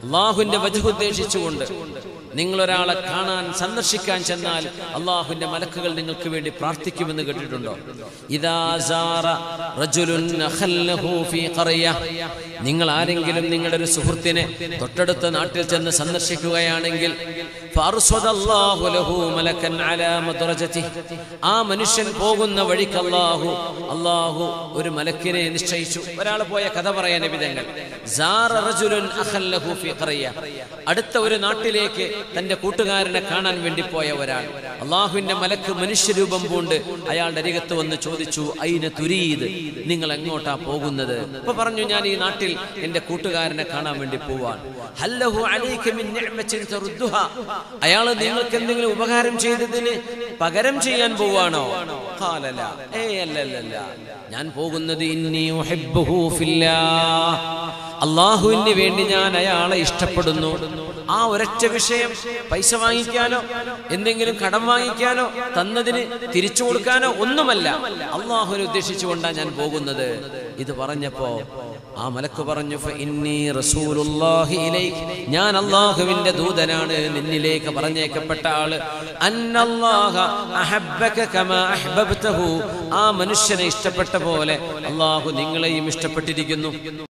അള്ളാഹുവിന്റെ വജ്ഹ് ഉദ്ദേശിച്ചുകൊണ്ട് നിങ്ങൾ ഒരാളെ കാണാൻ സന്ദർശിക്കാൻ ചെന്നാൽ അള്ളാഹുവിന്റെ മലക്കുകൾ നിങ്ങൾക്ക് വേണ്ടി പ്രാർത്ഥിക്കുമെന്ന് കേട്ടിട്ടുണ്ടോ? ഇദാ സാറ റജുലുൻ അഖല്ലഹു ഫീ ഖറിയ, നിങ്ങൾ ആരെങ്കിലും നിങ്ങളുടെ ഒരു സുഹൃത്തിനെ തൊട്ടടുത്ത നാട്ടിൽ ചെന്ന് സന്ദർശിക്കുകയാണെങ്കിൽ ഫഅർസദല്ലാഹു ലഹു മലക്കൻ അലാ മദ്റജതിഹി, ആ മനുഷ്യൻ പോകുന്ന വഴിക്ക് അല്ലാഹു ഒരു മലക്കിനെ നിശ്ചയിച്ചു. ഒരാൾ പോയ കഥ പറയാൻ നബി തങ്ങൾ, സാറ റജുലുൻ അഖല്ലഹു ഫീ ഖറിയ, അടുത്ത ഒരു നാട്ടിലേക്ക് തന്റെ കൂട്ടുകാരനെ കാണാൻ വേണ്ടി പോയ ഒരാൾ, അള്ളാഹുവിന്റെ മലക്ക് മനുഷ്യരൂപം പൂണ്ട് അയാളുടെ അരികത്ത് വന്ന് ചോദിച്ചു, ഐന തുരീദ്, നിങ്ങൾ എങ്ങോട്ടാ പോകുന്നത്? അപ്പൊ പറഞ്ഞു, ഞാൻ ഈ നാട്ടിൽ എന്റെ കൂട്ടുകാരനെ കാണാൻ വേണ്ടി പോവാൻ. ഹല്ലഹു അലൈക മിൻ നിഅമത്തിൻ തറുദ്ദുഹാ, അയാൾ നിങ്ങൾക്ക് എന്തെങ്കിലും ഉപകാരം ചെയ്തതിന് പകരം ചെയ്യാൻ പോവാണോ? ഖാല ലാ, അല്ലല്ല, ഞാൻ പോകുന്നത് ഇന്നി ഉഹിബ്ബുഹു ഫില്ലാഹ്, അള്ളാഹുവിന് വേണ്ടി ഞാൻ അയാളെ ഇഷ്ടപ്പെടുന്നു. ആ ഒരൊറ്റ വിഷയം, പൈസ വാങ്ങിക്കാനോ എന്തെങ്കിലും കടം വാങ്ങിക്കാനോ തന്നതിന് തിരിച്ചു കൊടുക്കാനോ ഒന്നുമല്ല, അള്ളാഹുവിനെ ഉദ്ദേശിച്ചുകൊണ്ടാണ് ഞാൻ പോകുന്നത്. ഇത് പറഞ്ഞപ്പോ ആ മലക്ക് പറഞ്ഞു, ഫഇന്നി റസൂലുള്ളാഹി ഇലൈക, ഞാൻ അള്ളാഹുവിന്റെ ദൂതനാണ്, നിന്നിലേക്ക് പറഞ്ഞേക്കപ്പെട്ട ആള്. അന്നല്ലാഹ അഹബ്ബക കമാ അഹ്ബബ്തഹു, ആ മനുഷ്യനെ ഇഷ്ടപ്പെട്ട പോലെ അള്ളാഹു നിങ്ങളെയും ഇഷ്ടപ്പെട്ടിരിക്കുന്നു.